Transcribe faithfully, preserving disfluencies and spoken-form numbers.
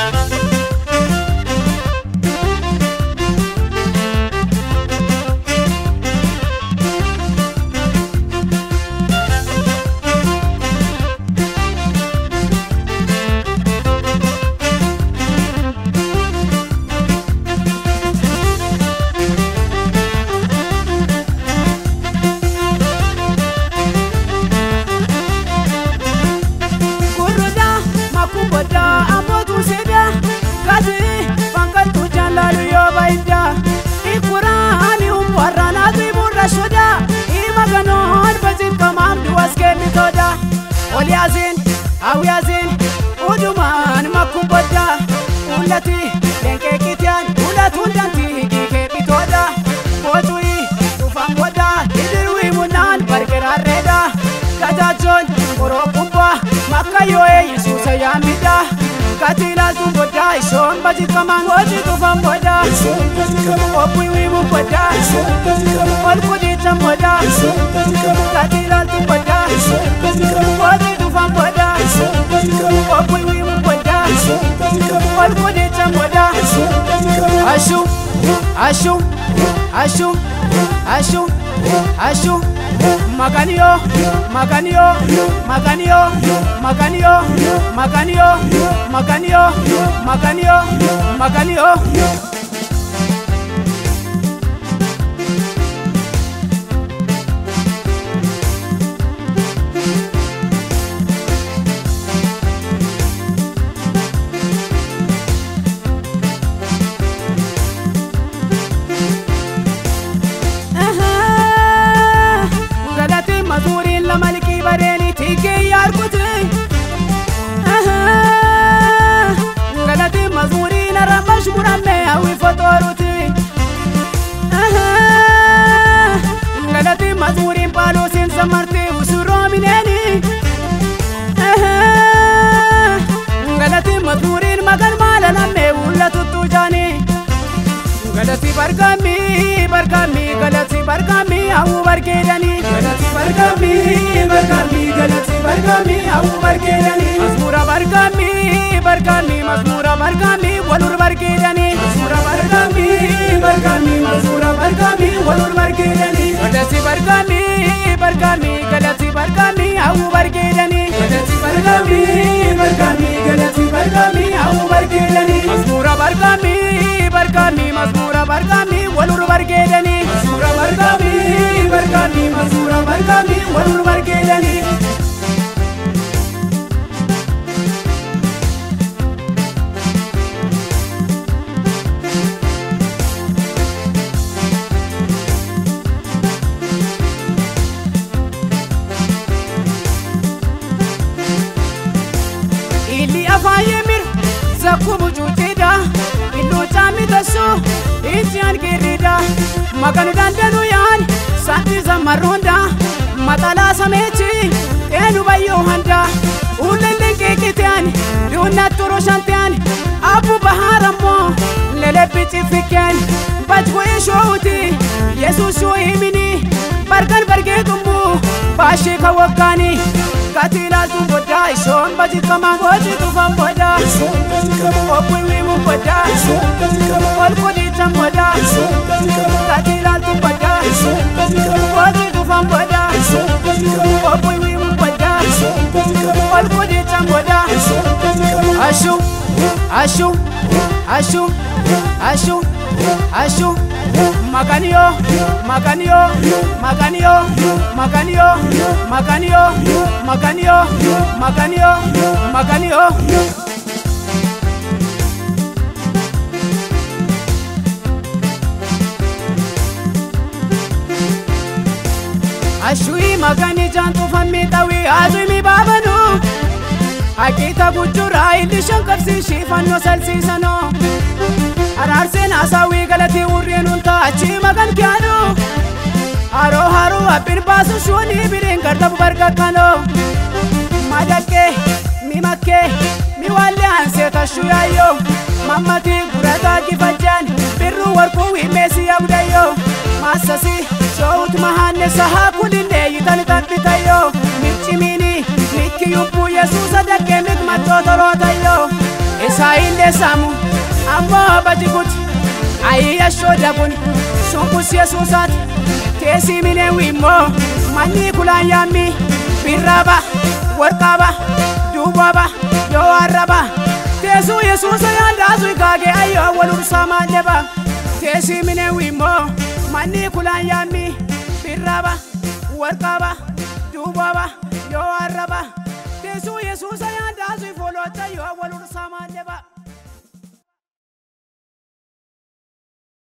Yazin, aw yazin, ujuman makuboda, ulati, lenke kitian, ulat uldanti, kike pitoda, potui, ufam boda, idirui munan, barkera reda, kajajon, orokumba, makayoe, Yesusa yamida, katila tumboda, ishon baji kaman, oji tufam boda, opui wimu boda, olkudi tamboda, katila tumboda, oji tufam boda, opui wimu boda, olkudi tamboda, ashu, ashu, ashu, ashu, ashu, makanio, makanio, makanio, makanio, makanio, makanio, makanio, makanio. Maliki bareli tike yarkuti aha galati mazmuri na ramash muramme awi fotoruti aha galati mazmuri palo sin samarti usuro mineni aha galati mazmuri magan malana me ulla tutujani galati barkami barkami galati barkami awu barkedani galati barkami barkami galati barkami awu barkedani masmura barkami barkami masmura barkami walur barkedani masmura barkami barkami masmura barkami walur barkedani galati barkami barkami galati barkami awu barkedani galati barkami barkami galati barkami awu barkedani masmura barkami barkami masmura barkami walur barkedani masmura barkami barkami masmura barkami walur barkedani ili afayemir zakubu jutida illu chami tasu intian kirida makanu dandanu yan santi zamarunda matala samechi enu bayo handa ulendenge kitian duna turo shantian abu baharamo lele biti fiken bajwe shouti yesus imini barkan barge tumbu bashi kawakani katila tumboda ishon baji kama goji tufam boda opui wimu boda olkudi tamboda katila tumboda goji tufam boda opui wimu boda olkudi tamboda ashu ashu ashu ashu ashu makanio makanio makanio makanio makanio makanio makanio makanio ashui makani jantu fammi tawi azumi babanu akita bujura ili shankarsi shifano salsisano ararsen asawi galati urrenun ta achi magan kyano aro haro apir basu shoni biren karta barka kano madake mimake miwale anse tashuyayo mamati gurata kifajan birru warku imesi abdayo masasi shawut mahanne sahakuline yitan tanbitayo michimini mikiyupu yesusa dake mikmato torotayo isainde samu ammo bajikut ayya shoda kun sunkus yesusat tesi mine wimo mani kulan yami biraba warqaba dubaba yo araba tesu yesus yanda zu kage ayo walur sama leba tesi mine wimo mani kulan yami biraba warqaba dubaba yo araba tesu yesus yanda zu folota yo walur sama